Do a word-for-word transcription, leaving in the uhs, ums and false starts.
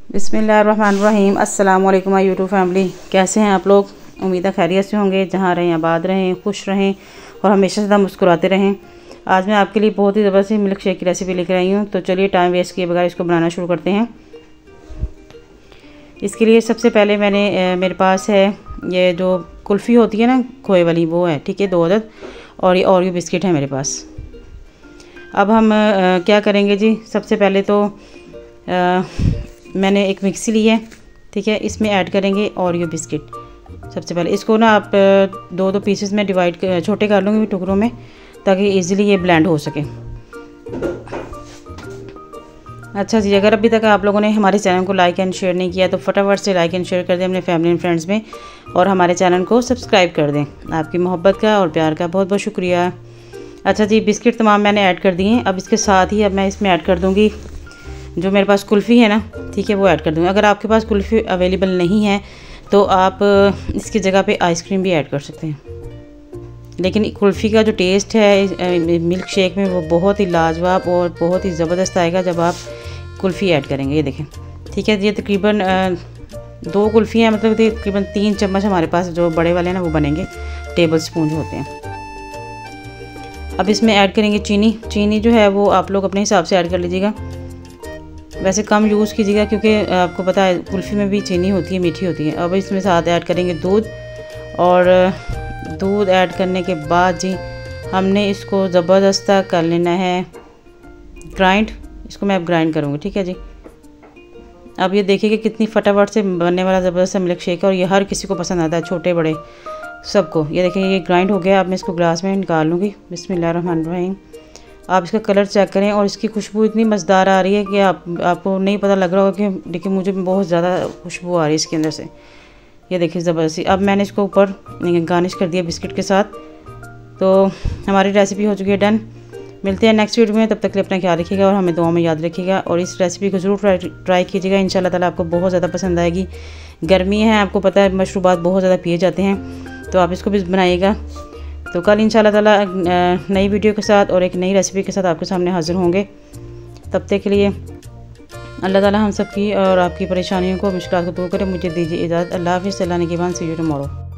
बिस्मिल्लाहिर्रहमानिर्रहीम। अस्सलाम वालेकुम माय यूट्यूब फैमिली। कैसे हैं आप लोग? उम्मीद है खैरियत से होंगे। जहाँ रहें आबाद रहें, खुश रहें और हमेशा सदा मुस्कुराते रहें। आज मैं आपके लिए बहुत ही ज़बरदस्त मिल्क शेक की रेसिपी लेकर आई हूँ। तो चलिए टाइम वेस्ट किए बगैर इसको बनाना शुरू करते हैं। इसके लिए सबसे पहले मैंने मेरे पास है ये जो कुल्फ़ी होती है ना खोए वाली, वो है, ठीक है, दो अदद। और ये ओरियो बिस्किट है मेरे पास। अब हम आ, क्या करेंगे जी, सबसे पहले तो आ, मैंने एक मिक्सी ली है, ठीक है। इसमें ऐड करेंगे ओरियो बिस्किट। सबसे पहले इसको ना आप दो दो पीसेस में डिवाइड छोटे कर लूँगी टुकड़ों में, ताकि इजीली ये ब्लेंड हो सके। अच्छा जी, अगर अभी तक आप लोगों ने हमारे चैनल को लाइक एंड शेयर नहीं किया तो फटाफट से लाइक एंड शेयर कर दें अपने फैमिली एंड फ्रेंड्स में, और हमारे चैनल को सब्सक्राइब कर दें। आपकी मोहब्बत का और प्यार का बहुत बहुत शुक्रिया। अच्छा जी, बिस्किट तमाम मैंने ऐड कर दिए हैं। अब इसके साथ ही अब मैं इसमें ऐड कर दूँगी जो मेरे पास कुल्फ़ी है ना, ठीक है, वो ऐड कर दूँगी। अगर आपके पास कुल्फ़ी अवेलेबल नहीं है तो आप इसकी जगह पे आइसक्रीम भी ऐड कर सकते हैं। लेकिन कुल्फ़ी का जो टेस्ट है मिल्क शेक में वो बहुत ही लाजवाब और बहुत ही ज़बरदस्त आएगा जब आप कुल्फ़ी ऐड करेंगे। ये देखें, ठीक है। ये तकरीबन दो कुल्फ़ी हैं, मतलब तकरीबन तीन चम्मच हमारे पास जो बड़े वाले हैं ना वो बनेंगे, टेबल स्पून जो होते हैं। अब इसमें ऐड करेंगे चीनी। चीनी जो है वो आप लोग अपने हिसाब से ऐड कर लीजिएगा। वैसे कम यूज़ कीजिएगा क्योंकि आपको पता है कुल्फ़ी में भी चीनी होती है, मीठी होती है। अब इसमें साथ ऐड करेंगे दूध, और दूध ऐड करने के बाद जी हमने इसको ज़बरदस्त कर लेना है ग्राइंड। इसको मैं अब ग्राइंड करूँगी, ठीक है जी। अब ये देखिए कि कितनी फटाफट से बनने वाला ज़बरदस्त मिल्क शेक है, और ये हर किसी को पसंद आता है, छोटे बड़े सबको। ये देखिए ये ग्राइंड हो गया। अब मैं इसको ग्लास में निकाल लूँगी। बिस्मिल्लाहिर्रहमानिर्रहीम। आप इसका कलर चेक करें, और इसकी खुशबू इतनी मज़ेदार आ रही है कि आप आपको नहीं पता लग रहा होगा कि, लेकिन मुझे बहुत ज़्यादा खुशबू आ रही है इसके अंदर से। ये देखिए ज़बरदस्ती। अब मैंने इसको ऊपर गार्निश कर दिया बिस्किट के साथ। तो हमारी रेसिपी हो चुकी है डन। मिलते हैं नेक्स्ट वीडियो में, तब तक के लिए अपना ख्याल रखिएगा और हमें दुआ में याद रखिएगा। और इस रेसिपी को ज़रूर ट्राई ट्राई कीजिएगा। इंशाल्लाह ताला आपको बहुत ज़्यादा पसंद आएगी। गर्मी है, आपको पता है मशरूबात बहुत ज़्यादा पिए जाते हैं, तो आप इसको भी बनाइएगा। तो कल इंशाल्लाह ताला नई वीडियो के साथ और एक नई रेसिपी के साथ आपके सामने हाज़िर होंगे। तब तक के लिए अल्लाह ताला हम सब की और आपकी परेशानियों को, मुश्किलात को दूर करें। मुझे दीजिए इजाज़त। अल्लाह हाफ़िज़। अल्लाह ने गिवन सी यू टुमारो।